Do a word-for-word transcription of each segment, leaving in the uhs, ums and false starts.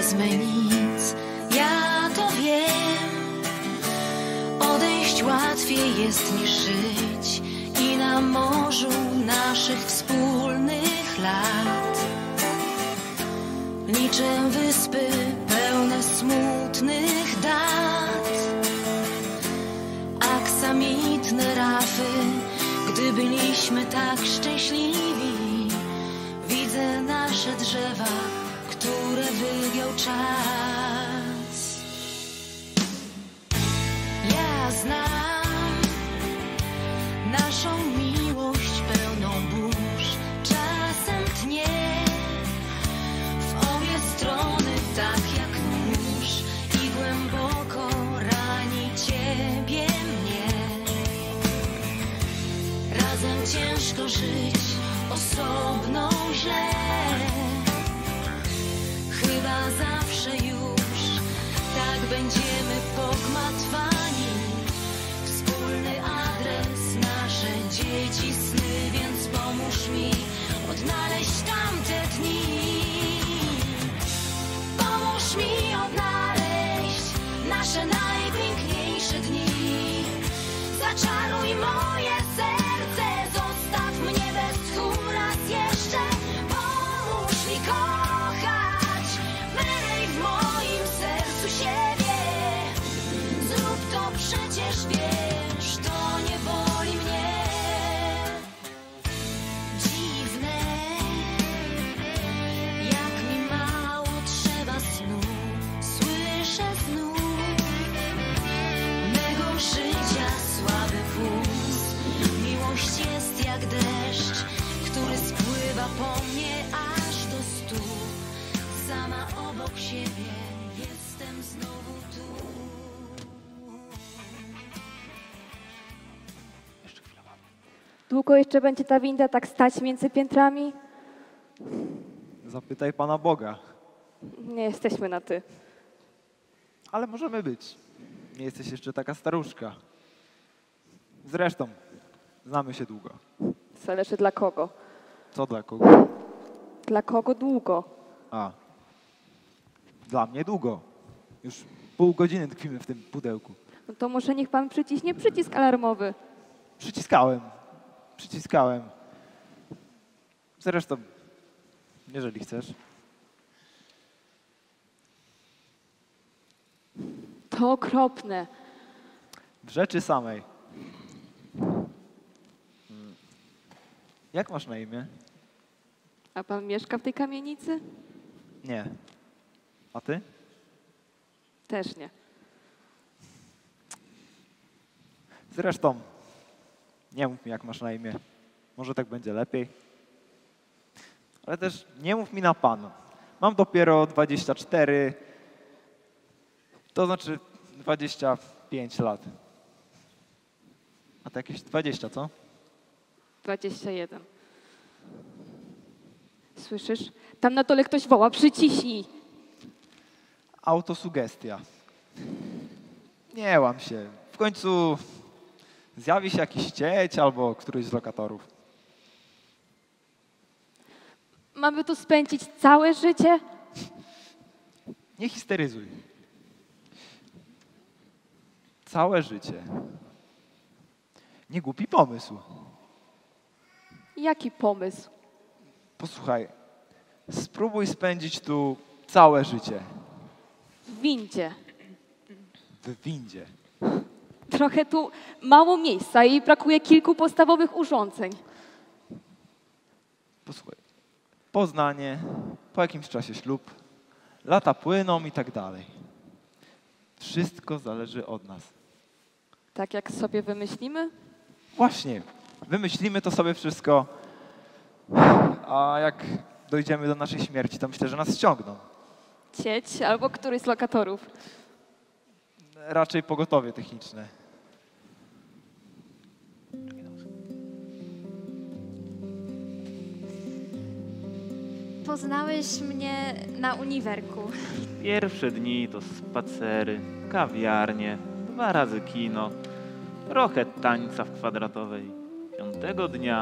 wezmę nic, ja to wiem. Odejść łatwiej jest niż żyć i na morzu naszych wspólnych lat. Niczym wyspy pełne smutnych dat, aksamitne rafy, gdy byliśmy tak szczęśliwi. Widzę nasze drzewa, które wygiął czas. Ja znam naszą miłość pełną burz, czasem tnie w obie strony tak jak nóż i głęboko rani ciebie, mnie. Razem ciężko żyć, osobno źle. Chyba zawsze już tak będziemy pogmatwani. Wspólny adres, nasze dzieci, sny, więc pomóż mi odnaleźć tamte dni. Pomóż mi odnaleźć nasze najpiękniejsze dni. Zaczaruj moje serce, zostaw mnie bez tchu raz jeszcze. Pomóż mi kochać, wylej w moim sercu siebie. Zrób to, przecież wiesz, to nie boli mnie. Dziwne, jak mi mało trzeba snu. Słyszę znów mego życia słaby puls. Miłość jest jak deszcz, który spływa po mnie aż do stóp. Sama obok siebie jestem znowu tu. Długo jeszcze będzie ta winda tak stać między piętrami? Zapytaj Pana Boga. Nie jesteśmy na ty. Ale możemy być. Nie jesteś jeszcze taka staruszka. Zresztą, znamy się długo. Zależy dla kogo. Co dla kogo? Dla kogo długo? A. Dla mnie długo. Już pół godziny tkwimy w tym pudełku. No to może niech pan przyciśnie przycisk alarmowy. Przyciskałem. Przyciskałem. Zresztą, jeżeli chcesz. To okropne. W rzeczy samej. Hmm. Jak masz na imię? A pan mieszka w tej kamienicy? Nie. A ty? Też nie. Zresztą, nie mów mi, jak masz na imię. Może tak będzie lepiej. Ale też nie mów mi na pan. Mam dopiero dwadzieścia cztery, to znaczy dwadzieścia pięć lat. A to jakieś dwadzieścia, co? dwadzieścia jeden. Słyszysz? Tam na dole ktoś woła, przyciśnij. Autosugestia. Nie łam się. W końcu zjawi się jakiś cieć albo któryś z lokatorów. Mamy tu spędzić całe życie? Nie histeryzuj. Całe życie. Nie głupi pomysł. Jaki pomysł? Posłuchaj, spróbuj spędzić tu całe życie. W windzie. W windzie. Trochę tu mało miejsca i brakuje kilku podstawowych urządzeń. Posłuchaj, poznanie, po jakimś czasie ślub, lata płyną i tak dalej. Wszystko zależy od nas. Tak jak sobie wymyślimy? Właśnie, wymyślimy to sobie wszystko, a jak dojdziemy do naszej śmierci, to myślę, że nas ściągną. Cieć albo któryś z lokatorów. Raczej pogotowie techniczne. Poznałeś mnie na uniwerku. Pierwsze dni to spacery, kawiarnie, dwa razy kino, trochę tańca w kwadratowej. Piątego dnia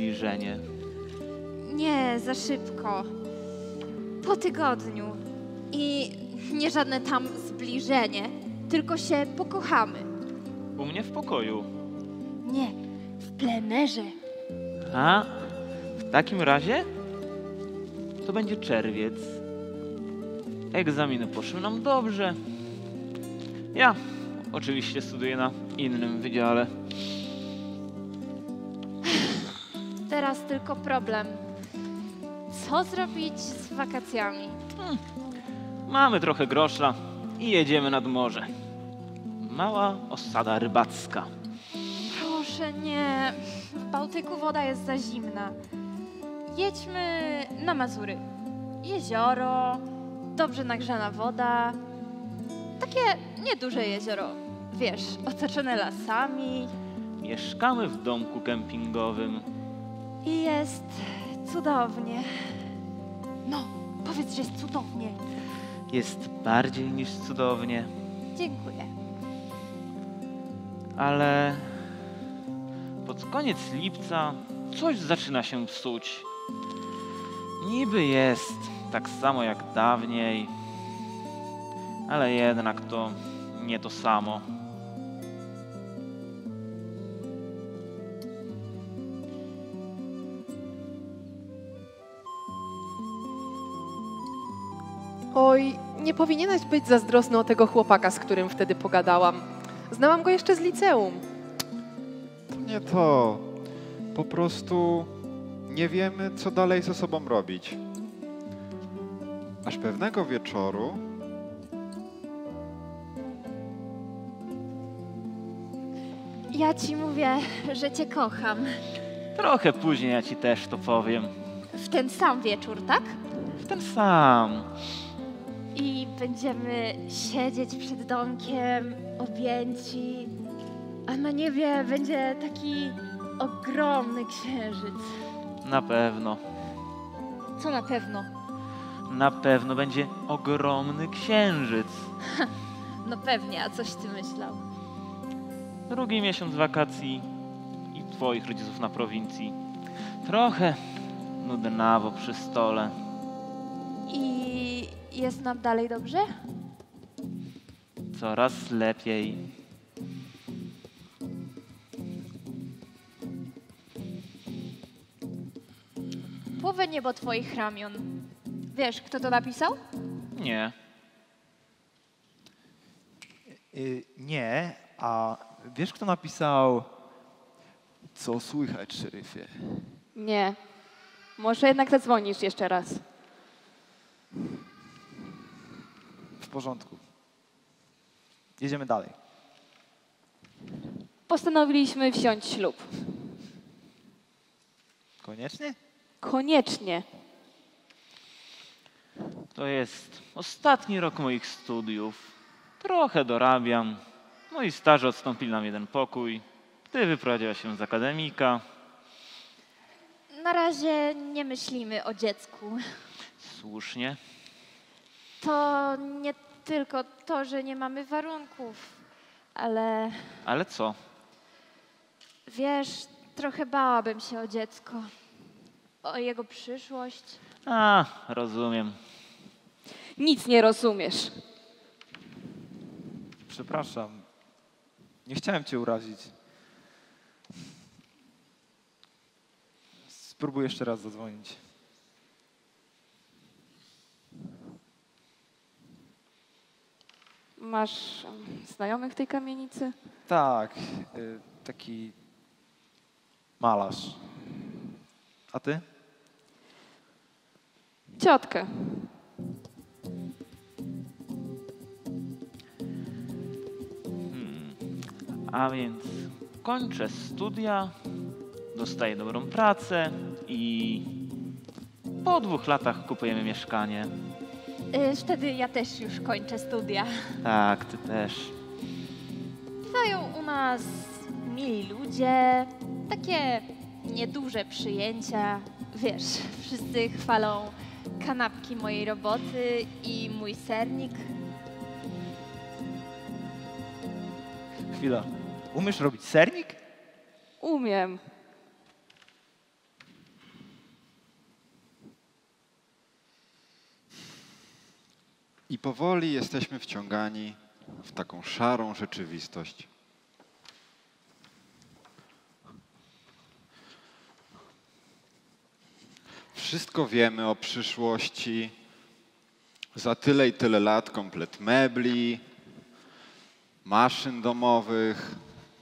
zbliżenie. Nie, za szybko. Po tygodniu. I nie żadne tam zbliżenie, tylko się pokochamy. U mnie w pokoju. Nie, w plenerze. A, w takim razie to będzie czerwiec. Egzaminy poszły nam dobrze. Ja oczywiście studiuję na innym wydziale. Teraz tylko problem. Co zrobić z wakacjami? Mamy trochę grosza i jedziemy nad morze. Mała osada rybacka. Proszę nie, w Bałtyku woda jest za zimna. Jedźmy na Mazury. Jezioro, dobrze nagrzana woda. Takie nieduże jezioro, wiesz, otoczone lasami. Mieszkamy w domku kempingowym. I jest cudownie. No, powiedz, że jest cudownie. Jest bardziej niż cudownie, Dziękuję. ale pod koniec lipca coś zaczyna się psuć. Niby jest tak samo jak dawniej, ale jednak to nie to samo. Oj, nie powinieneś być zazdrosny o tego chłopaka, z którym wtedy pogadałam. Znałam go jeszcze z liceum. To nie to. Po prostu nie wiemy, co dalej ze sobą robić. Aż pewnego wieczoru Ja ci mówię, że cię kocham. Trochę później ja ci też to powiem. W ten sam wieczór, tak? W ten sam. I będziemy siedzieć przed domkiem, objęci, a na niebie będzie taki ogromny księżyc. Na pewno. Co na pewno? Na pewno będzie ogromny księżyc. No pewnie, a coś ty myślał? Drugi miesiąc wakacji i twoich rodziców na prowincji. Trochę nudnawo przy stole. I jest nam dalej dobrze? Coraz lepiej. Płowe niebo twoich ramion. Wiesz, kto to napisał? Nie. Y, nie, a wiesz, kto napisał Co słychać, szeryfie? Nie. Może jednak zadzwonisz jeszcze raz. W porządku. Jedziemy dalej. Postanowiliśmy wziąć ślub. Koniecznie? Koniecznie. To jest ostatni rok moich studiów. Trochę dorabiam. Moi starzy odstąpili nam jeden pokój. Ty wyprowadziłaś się z akademika. Na razie nie myślimy o dziecku. Słusznie. To nie tylko to, że nie mamy warunków, ale Ale co? wiesz, trochę bałabym się o dziecko, o jego przyszłość. A, rozumiem. Nic nie rozumiesz. Przepraszam. Nie chciałem cię urazić. Spróbuj jeszcze raz zadzwonić. Masz em, znajomych w tej kamienicy? Tak, y, taki malarz. A ty? Ciotkę. Hmm. A więc kończę studia, dostaję dobrą pracę i po dwóch latach kupujemy mieszkanie. Y, Wtedy ja też już kończę studia. Tak, ty też. Trwają u nas mili ludzie, takie nieduże przyjęcia. Wiesz, wszyscy chwalą kanapki mojej roboty i mój sernik. Chwila. Umiesz robić sernik? Umiem. I powoli jesteśmy wciągani w taką szarą rzeczywistość. Wszystko wiemy o przyszłości. Za tyle i tyle lat komplet mebli, maszyn domowych.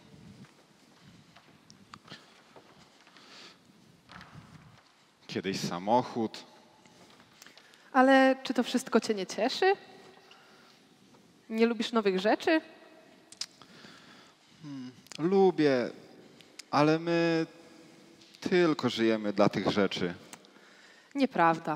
Kiedyś samochód. Ale czy to wszystko cię nie cieszy? Nie lubisz nowych rzeczy? Hmm, lubię, ale my tylko żyjemy dla tych rzeczy. Nieprawda.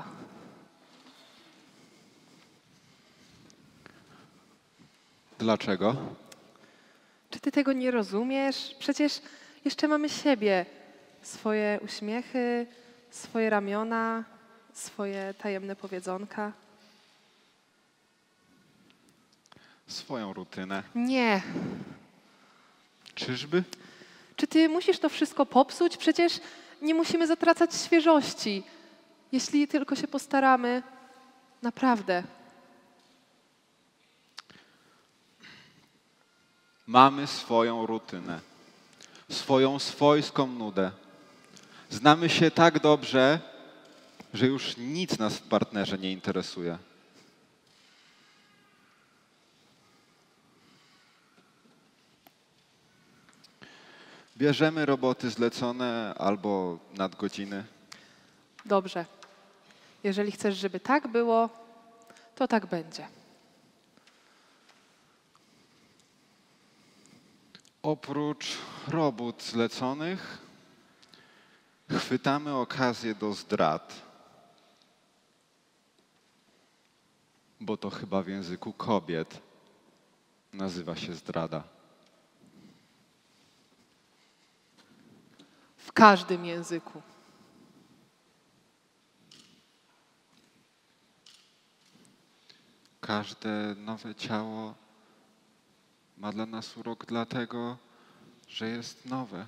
Dlaczego? Czy ty tego nie rozumiesz? Przecież jeszcze mamy siebie. Swoje uśmiechy, swoje ramiona, swoje tajemne powiedzonka. Swoją rutynę. Nie. Czyżby? Czy ty musisz to wszystko popsuć? Przecież nie musimy zatracać świeżości. Jeśli tylko się postaramy, naprawdę. Mamy swoją rutynę, swoją swojską nudę. Znamy się tak dobrze, że już nic nas w partnerze nie interesuje. Bierzemy roboty zlecone albo nadgodziny. Dobrze. Jeżeli chcesz, żeby tak było, to tak będzie. Oprócz robót zleconych, chwytamy okazję do zdrad. Bo to chyba w języku kobiet nazywa się zdrada. W każdym języku. Każde nowe ciało ma dla nas urok dlatego, że jest nowe.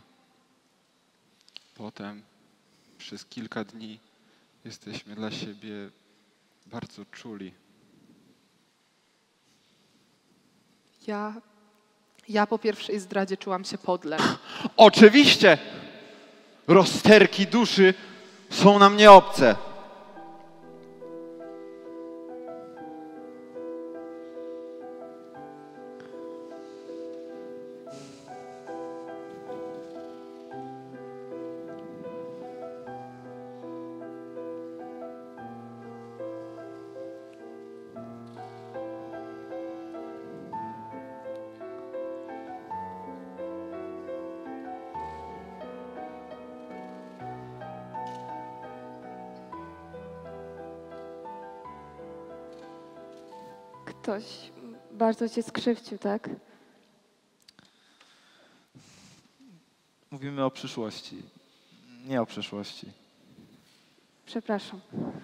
Potem przez kilka dni jesteśmy dla siebie bardzo czuli. Ja, ja po pierwszej zdradzie czułam się podle. Oczywiście! Rozterki duszy są nam nieobce. Ktoś bardzo cię skrzywdził, tak? Mówimy o przyszłości, nie o przeszłości. Przepraszam.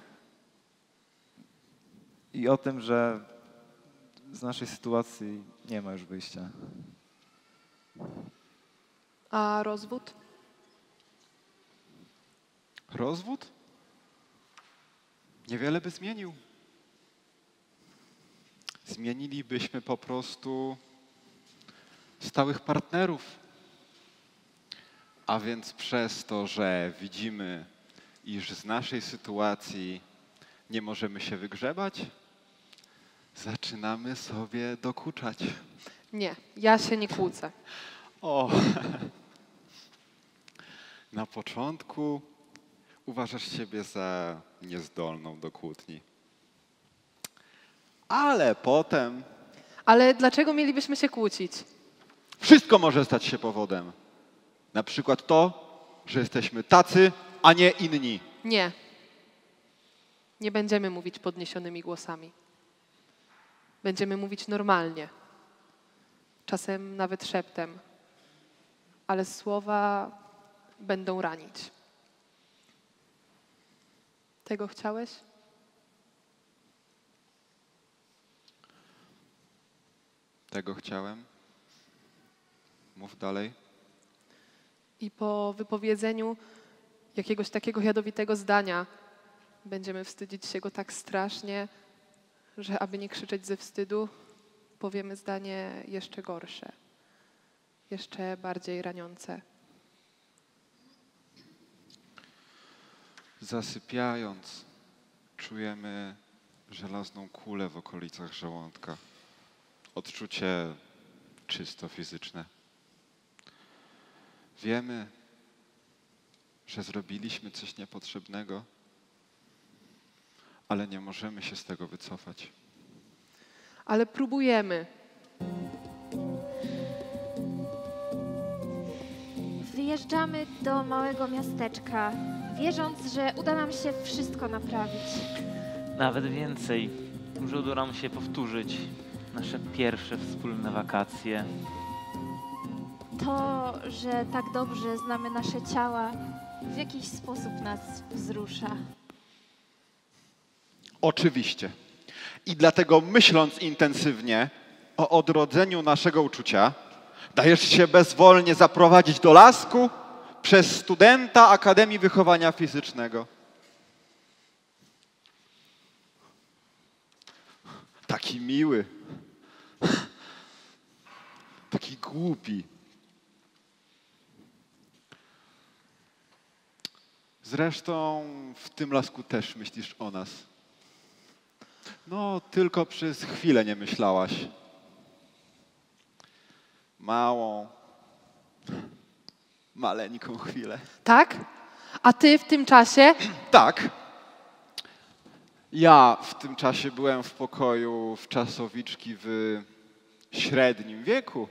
I o tym, że z naszej sytuacji nie ma już wyjścia. A rozwód? Rozwód? Niewiele by zmienił. Zmienilibyśmy po prostu stałych partnerów. A więc przez to, że widzimy, iż z naszej sytuacji nie możemy się wygrzebać, zaczynamy sobie dokuczać. Nie, ja się nie kłócę. O, na początku uważasz siebie za niezdolną do kłótni. Ale potem Ale dlaczego mielibyśmy się kłócić? wszystko może stać się powodem. Na przykład to, że jesteśmy tacy, a nie inni. Nie. Nie będziemy mówić podniesionymi głosami. Będziemy mówić normalnie. Czasem nawet szeptem. Ale słowa będą ranić. Tego chciałeś? Tego chciałem. Mów dalej. I po wypowiedzeniu jakiegoś takiego jadowitego zdania będziemy wstydzić się go tak strasznie, że aby nie krzyczeć ze wstydu, powiemy zdanie jeszcze gorsze, jeszcze bardziej raniące. Zasypiając, czujemy żelazną kulę w okolicach żołądka. Odczucie czysto fizyczne. Wiemy, że zrobiliśmy coś niepotrzebnego, ale nie możemy się z tego wycofać. Ale próbujemy. Wyjeżdżamy do małego miasteczka, wierząc, że uda nam się wszystko naprawić. Nawet więcej. Może uda nam się powtórzyć nasze pierwsze wspólne wakacje. To, że tak dobrze znamy nasze ciała, w jakiś sposób nas wzrusza. Oczywiście. I dlatego myśląc intensywnie o odrodzeniu naszego uczucia, dajesz się bezwolnie zaprowadzić do lasku przez studenta Akademii Wychowania Fizycznego. Taki miły. Taki głupi. Zresztą w tym lasku też myślisz o nas. No, tylko przez chwilę nie myślałaś. Małą, maleńką chwilę. Tak? A ty w tym czasie? Tak. Ja w tym czasie byłem w pokoju w czasowiczki w średnim wieku,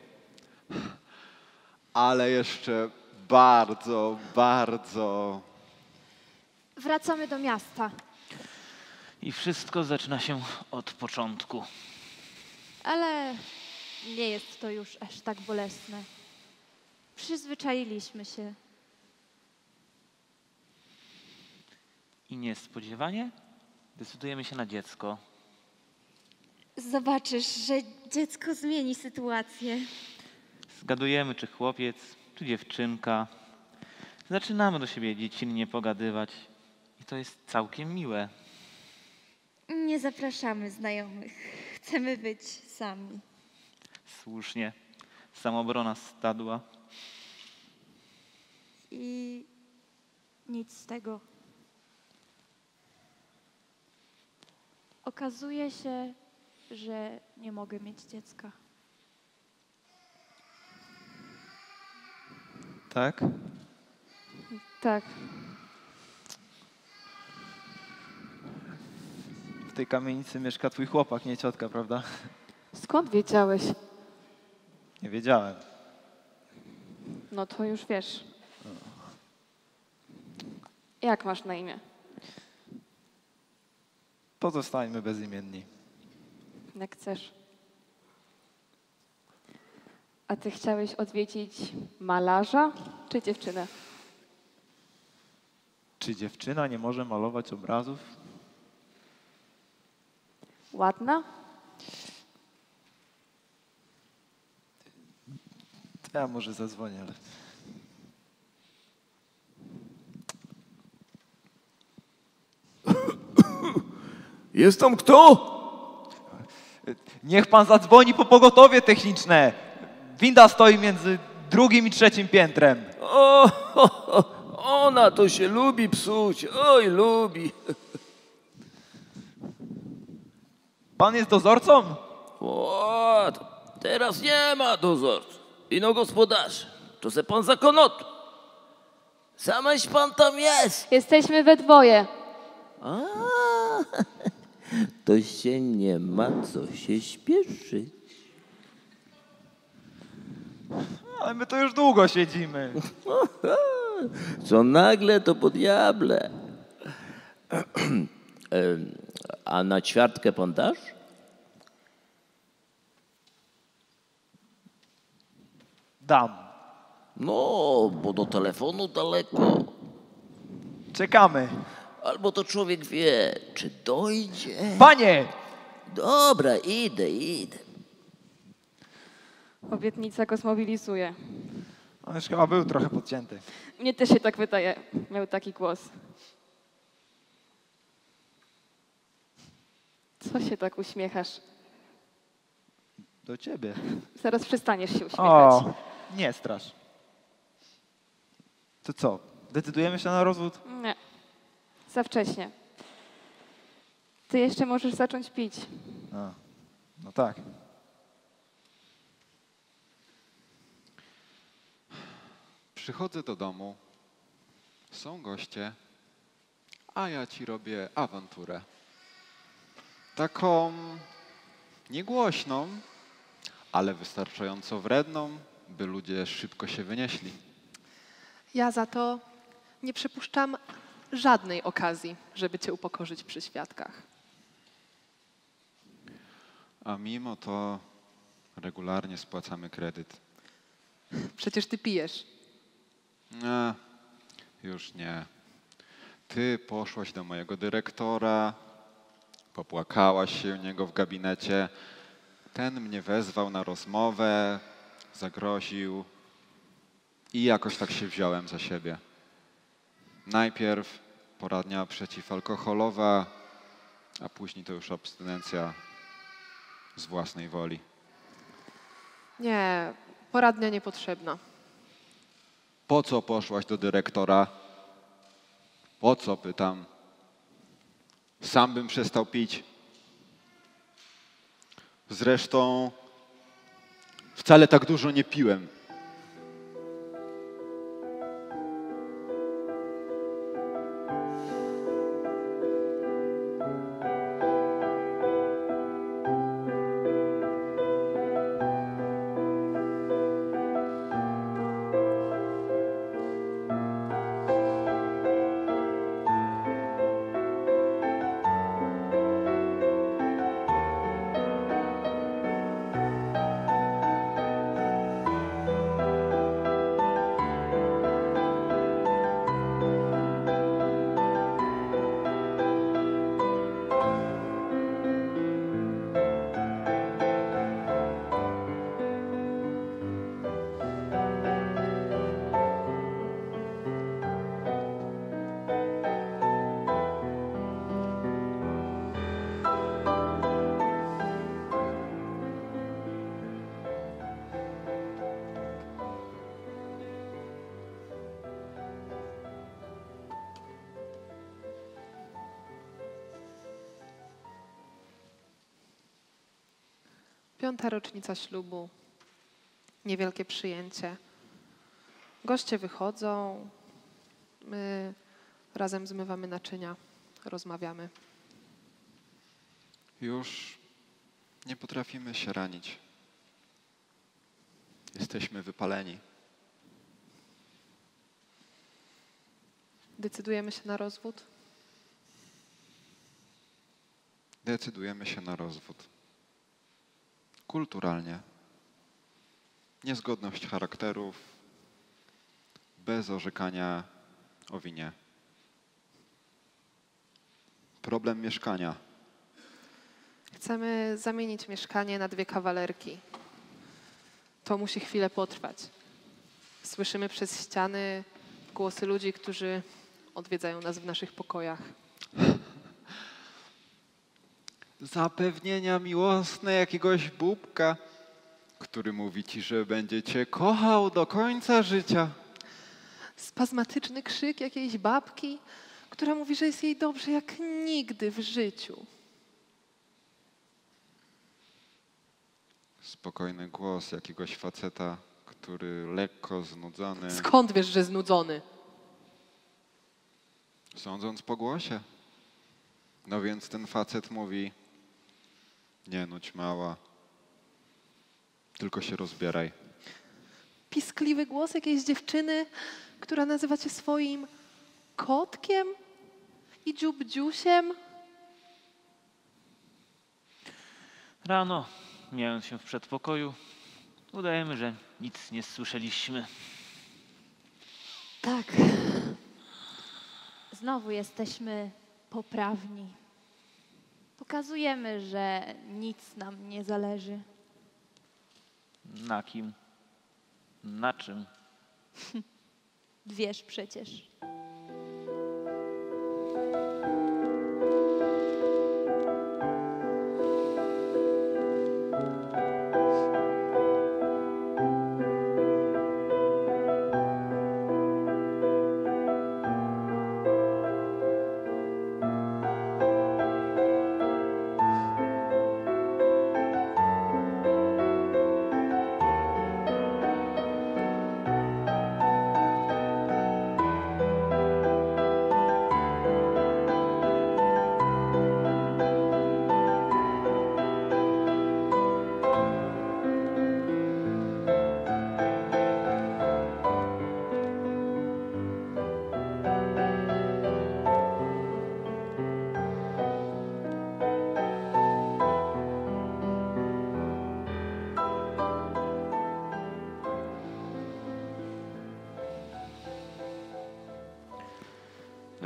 ale jeszcze bardzo, bardzo... Wracamy do miasta, I wszystko zaczyna się od początku. ale nie jest to już aż tak bolesne. Przyzwyczailiśmy się. I niespodziewanie decydujemy się na dziecko. Zobaczysz, że dziecko zmieni sytuację. Zgadujemy, czy chłopiec, czy dziewczynka. Zaczynamy do siebie dziecinnie pogadywać. I to jest całkiem miłe. Nie zapraszamy znajomych. Chcemy być sami. Słusznie. Samobrona stadła. I nic z tego. Okazuje się, że nie mogę mieć dziecka. Tak? Tak. W tej kamienicy mieszka twój chłopak, nie ciotka, prawda? Skąd wiedziałeś? Nie wiedziałem. No to już wiesz. Jak masz na imię? Pozostańmy bezimienni. Jak chcesz. A ty chciałeś odwiedzić malarza czy dziewczynę? Czy dziewczyna nie może malować obrazów? Ładna? To ja może zadzwonię, ale... Jest tam kto? Niech pan zadzwoni po pogotowie techniczne. Winda stoi między drugim i trzecim piętrem. O, ho, ho, ona to się lubi psuć. Oj, lubi. Pan jest dozorcą? O, to teraz nie ma dozorcy. Ino gospodarz, to se pan zakonotu. Sameś pan tam jest. Jesteśmy we dwoje. A, to się nie ma co się śpieszyć. Ale my to już długo siedzimy. Co nagle, to po diable. Em, A na ćwiartkę pan dasz? Dam. No, bo do telefonu daleko. Czekamy. Albo to człowiek wie, czy dojdzie. Panie! Dobra, idę, idę. Obietnica go zmobilizuje. On już chyba był trochę podcięty. Mnie też się tak wydaje. Miał taki głos. Co się tak uśmiechasz? Do ciebie. Zaraz przestaniesz się uśmiechać. O, nie strasz. To co, decydujemy się na rozwód? Nie, za wcześnie. Ty jeszcze możesz zacząć pić. A, no tak. Przychodzę do domu, są goście, a ja ci robię awanturę. Taką niegłośną, ale wystarczająco wredną, by ludzie szybko się wynieśli. Ja za to nie przypuszczam żadnej okazji, żeby cię upokorzyć przy świadkach. A mimo to regularnie spłacamy kredyt. Przecież ty pijesz. Nie, już nie. Ty poszłaś do mojego dyrektora, popłakałaś się u niego w gabinecie. Ten mnie wezwał na rozmowę, zagroził i jakoś tak się wziąłem za siebie. Najpierw poradnia przeciwalkoholowa, a później to już abstynencja z własnej woli. Nie, poradnia niepotrzebna. Po co poszłaś do dyrektora? Po co, pytam. Sam bym przestał pić. Zresztą wcale tak dużo nie piłem. Piąta rocznica ślubu, niewielkie przyjęcie. Goście wychodzą, my razem zmywamy naczynia, rozmawiamy. Już nie potrafimy się ranić. Jesteśmy wypaleni. Decydujemy się na rozwód? Decydujemy się na rozwód. Kulturalnie. Niezgodność charakterów, bez orzekania o winie. Problem mieszkania. Chcemy zamienić mieszkanie na dwie kawalerki. To musi chwilę potrwać. Słyszymy przez ściany głosy ludzi, którzy odwiedzają nas w naszych pokojach. Zapewnienia miłosne jakiegoś bubka, który mówi ci, że będzie cię kochał do końca życia. Spazmatyczny krzyk jakiejś babki, która mówi, że jest jej dobrze jak nigdy w życiu. Spokojny głos jakiegoś faceta, który lekko znudzony, Skąd wiesz, że znudzony? sądząc po głosie. No więc ten facet mówi: nie nudź mała, tylko się rozbieraj. Piskliwy głos jakiejś dziewczyny, która nazywa cię swoim kotkiem i dziubdziusiem. Rano, mijając się w przedpokoju, udajemy, że nic nie słyszeliśmy. Tak. Znowu jesteśmy poprawni. Pokazujemy, że nic nam nie zależy. Na kim? Na czym? Wiesz przecież.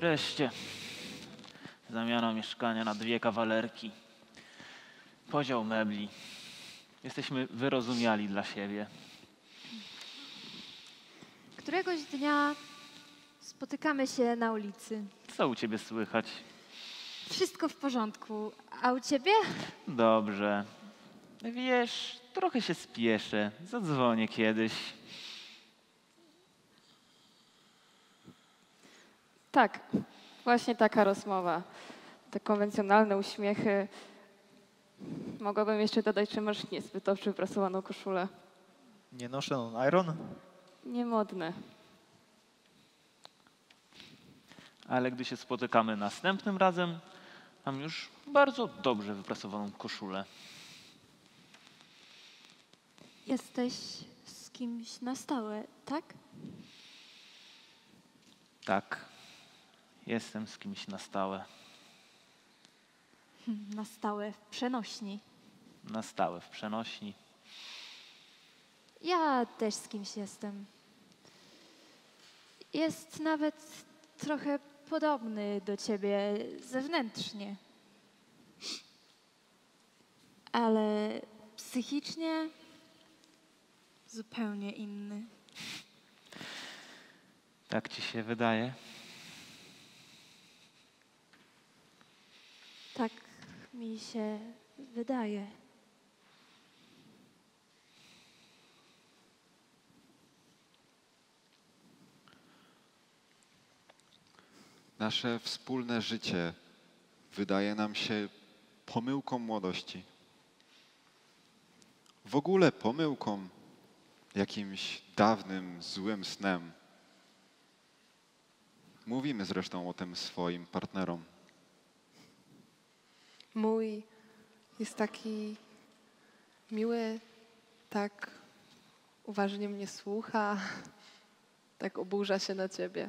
Wreszcie zamiana mieszkania na dwie kawalerki. Podział mebli. Jesteśmy wyrozumiali dla siebie. Któregoś dnia spotykamy się na ulicy. Co u ciebie słychać? Wszystko w porządku. A u ciebie? Dobrze. Wiesz, trochę się spieszę. Zadzwonię kiedyś. Tak, właśnie taka rozmowa. Te konwencjonalne uśmiechy. Mogłabym jeszcze dodać, że masz niezbyt dobrze wyprasowaną koszulę. Nie noszę non-iron? Niemodne. Ale gdy się spotykamy następnym razem, mam już bardzo dobrze wyprasowaną koszulę. Jesteś z kimś na stałe, tak? Tak, jestem z kimś na stałe. Hm, Na stałe w przenośni. Na stałe w przenośni. Ja też z kimś jestem. Jest nawet trochę podobny do ciebie zewnętrznie. Ale psychicznie zupełnie inny. Tak ci się wydaje? Tak mi się wydaje. Nasze wspólne życie wydaje nam się pomyłką młodości. W ogóle pomyłką, jakimś dawnym, złym snem. Mówimy zresztą o tym swoim partnerom. Mój jest taki miły, tak uważnie mnie słucha, tak oburza się na ciebie.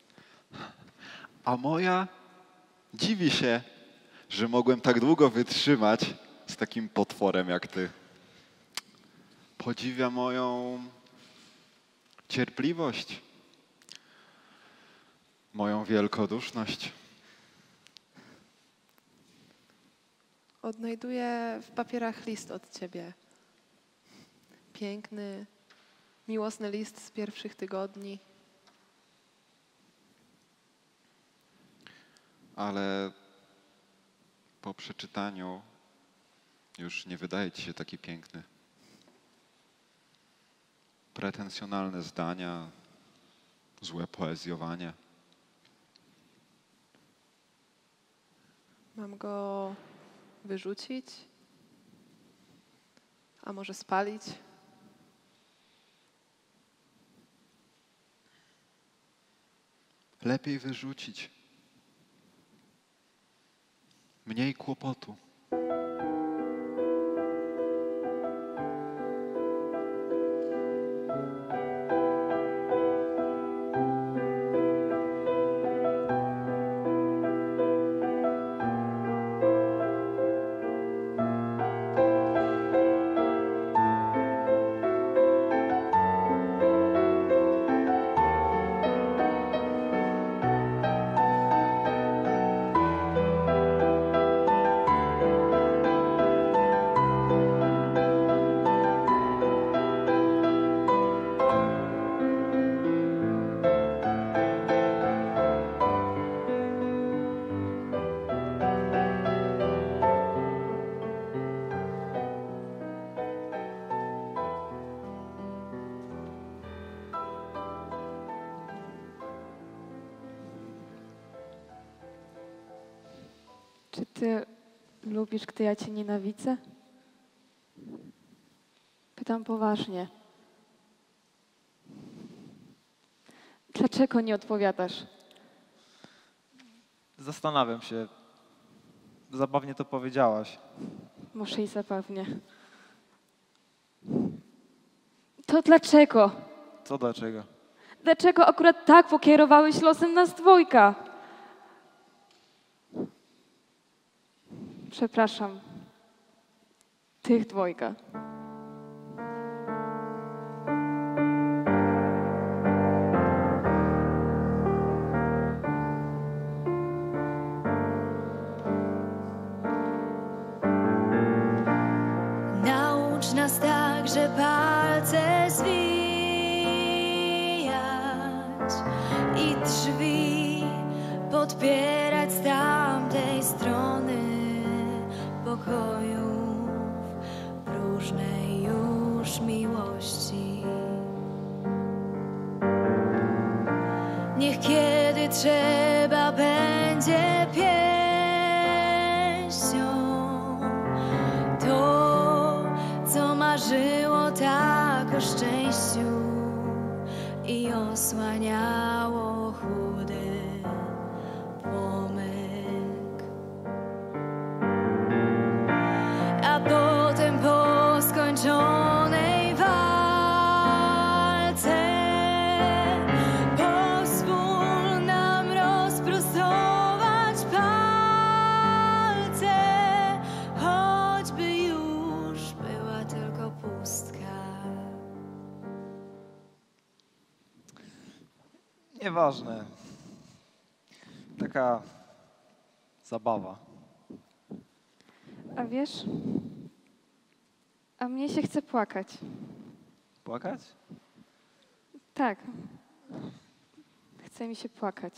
A moja dziwi się, że mogłem tak długo wytrzymać z takim potworem jak ty. Podziwia moją cierpliwość, moją wielkoduszność. Odnajduję w papierach list od ciebie. Piękny, miłosny list z pierwszych tygodni. Ale po przeczytaniu już nie wydaje ci się taki piękny. Pretensjonalne zdania, złe poezjowanie. Mam go wyrzucić? A może spalić? Lepiej wyrzucić. Mniej kłopotu. Czy ty lubisz, gdy ja cię nienawidzę? Pytam poważnie. Dlaczego nie odpowiadasz? Zastanawiam się. Zabawnie to powiedziałaś. Może i zabawnie. To dlaczego? Co dlaczego? Dlaczego akurat tak pokierowałeś losem nas dwojga? Przepraszam. Tych dwojga. zbierać z tamtej strony pokojów próżnej już miłości. Niech kiedy trzeba będzie pięścią to, co marzyło tak o szczęściu i osłaniało chudy płomyk. A potem po skończonej walce pozwól nam rozprostować palce, choćby już była tylko pustka. Nieważne. Taka zabawa. A wiesz, a mnie się chce płakać. Płakać? Tak. Chce mi się płakać.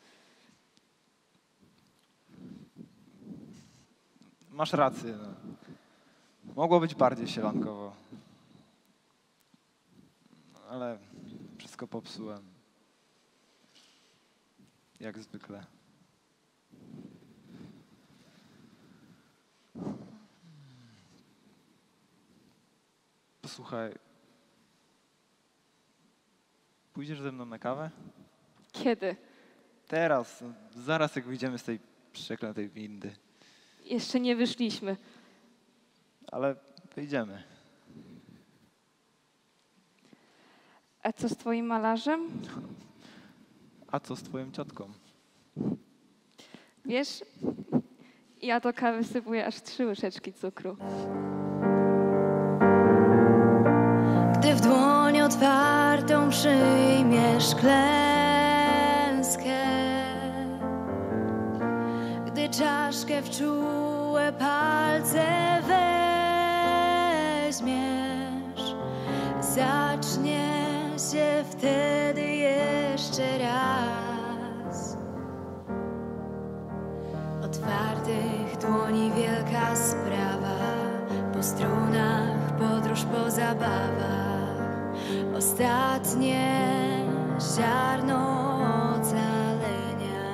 Masz rację. No. Mogło być bardziej sielankowo. Ale wszystko popsułem. Jak zwykle. Posłuchaj. Pójdziesz ze mną na kawę? Kiedy? Teraz, no, zaraz jak wyjdziemy z tej przeklętej windy. Jeszcze nie wyszliśmy. Ale wyjdziemy. A co z twoim malarzem? A co z twoją ciotką? Wiesz, ja do kawy sypuję aż trzy łyżeczki cukru. Gdy w dłoń otwartą przyjmiesz klęskę, gdy czaszkę w czułe palce weźmiesz, zacznie się wtedy jeszcze raz. Otwartych dłoni wielka sprawa, po strunach podróż po zabawach, ostatnie ziarno ocalenia.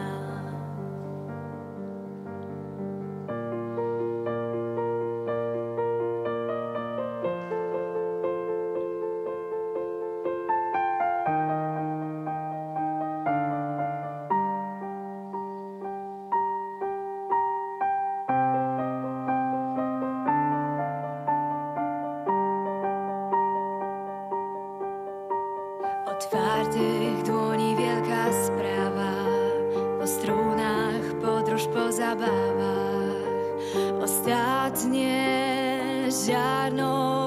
Otwartych dłoni wielka sprawa, po strunach podróż po zabawach, ostatnie ziarno